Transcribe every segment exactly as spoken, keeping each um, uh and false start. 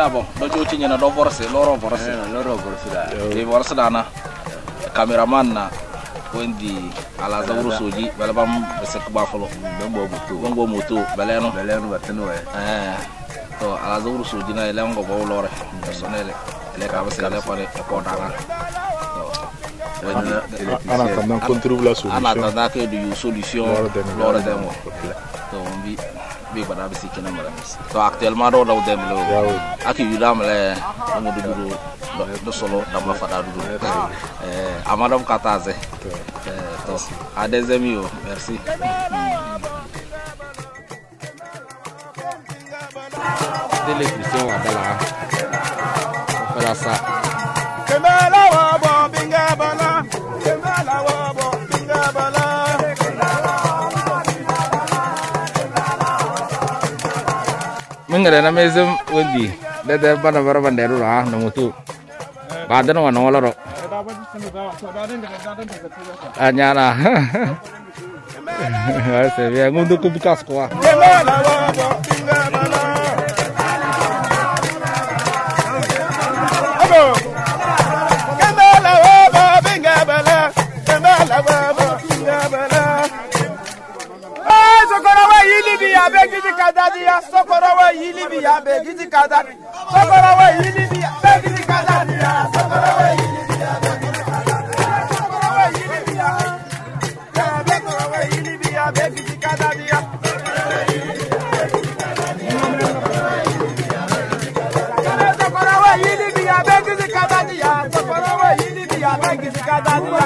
là bon do joti nyana do borse loro borse loro borse da e borse dana cameraman na wendi ala zawru soji bala bam besek ba folo bombo moto bombo moto baleno baleno bateno eh to ala zawru soji na ele ngo bo lore personnel ele ka base ele pare ko dana ana attendant qu'on trouve la solution ana attendant que du solution lore demo to bi bi bada bisi kina mara to actuellement do daw dem lo aki yudam le mo duguru do solo dam la fada dudu eh amadam kataze eh to a des amis merci télévision adala fera ça kemala wa bo binga bala kemala wa bo binga bala mengere na mezem wendi dede bana bara banderu la na mutu badan wa no loro anyana se ve ngundu ku bikas ko kemala wa bo binga bala abo kemala wa bo binga bala kemala wa bo binga bala sokoro wa yili bi abe gidi kadadi ya sokoro wa yili bi abe gidi kadadi sokoro wa yili bi abe gidi kadadi ya sokoro wa yili bi abe gidi kadadi sokoro wa yili bi abe sokoro wa yili bi abe gidi kadadi ya sokoro wa yili bi abe gidi kadadi ya sokoro wa yili bi abe gidi kadadi ya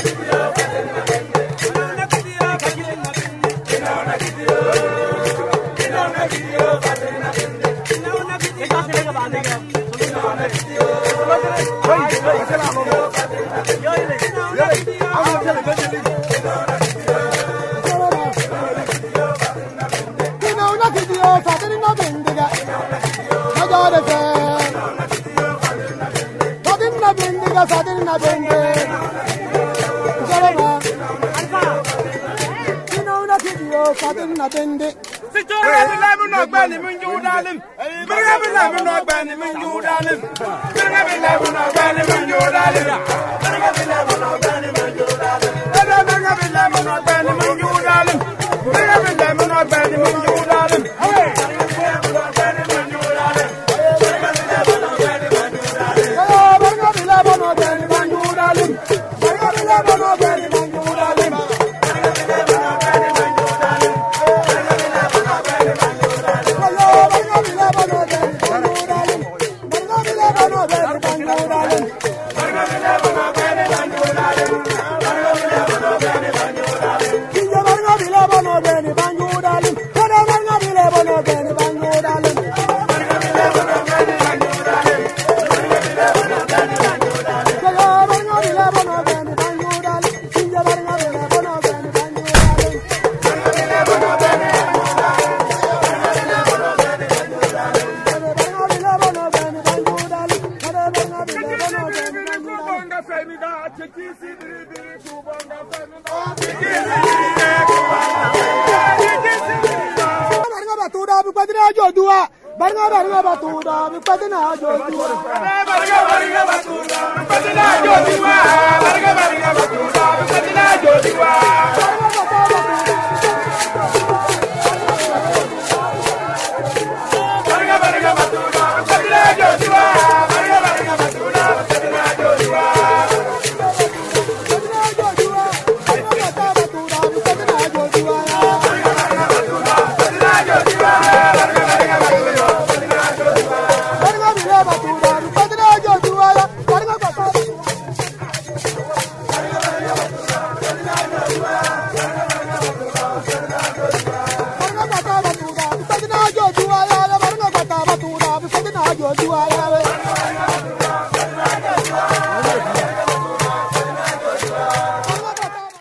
Do I